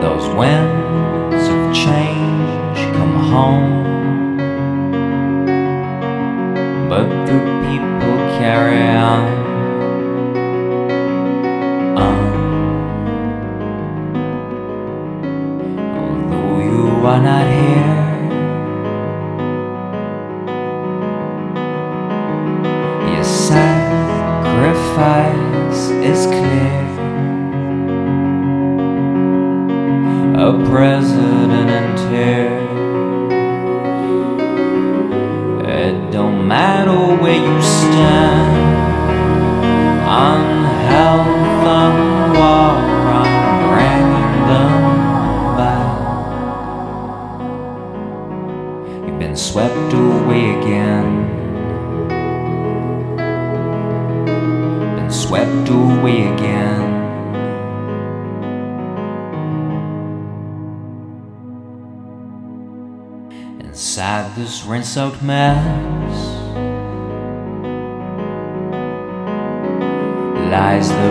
those winds of change come home, but the people carry on. Although you are not here, your sacrifice is clear. A president in tears. It don't matter where you stand on health, on war, on bringing them back. You've been swept away again. Been swept away again. Inside this rinse-out mess lies the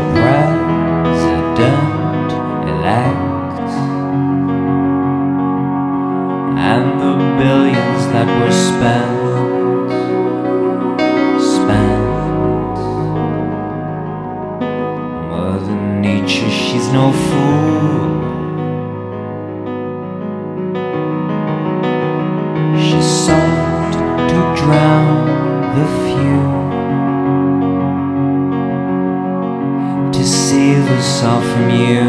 president-elect and the billions that were spent. Mother Nature, she's no fool. She sought to drown the few, to save us all from you.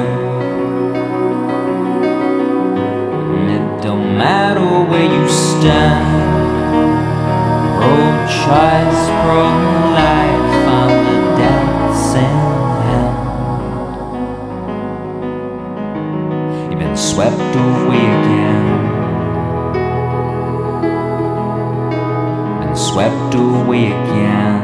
And it don't matter where you stand, pro-choice, pro-life, on the death's hand. You've been swept away again. Swept away again.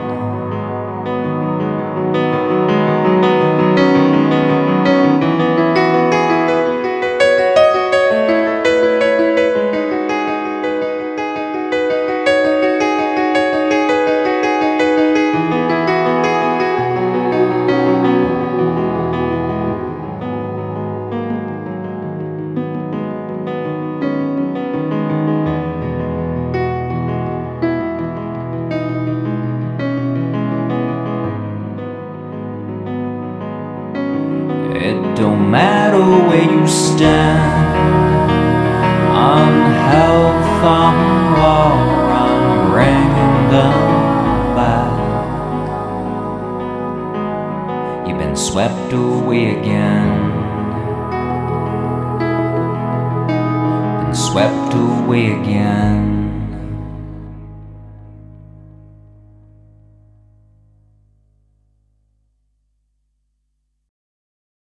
It don't matter where you stand on health, on war, on bringing them back. You've been swept away again. Been swept away again.